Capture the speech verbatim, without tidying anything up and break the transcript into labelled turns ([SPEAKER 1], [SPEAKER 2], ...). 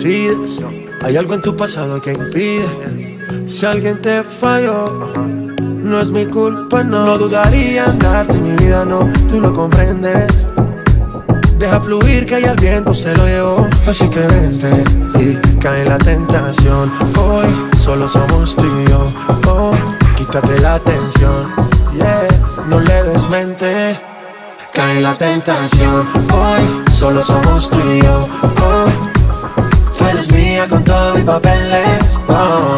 [SPEAKER 1] decides. Hay algo en tu pasado que impide. Si alguien te falló, no es mi culpa, no. No dudaría en darte mi vida, no, tú lo comprendes. Deja fluir que ya el viento se lo llevó. Así que vente y cae en la tentación. Hoy solo somos tú y yo. Oh, quítate la tensión, yeah, no le des mente. Cae en la tentación. Hoy solo somos tú y yo. Oh, tú eres mía con todo y papeles. Oh,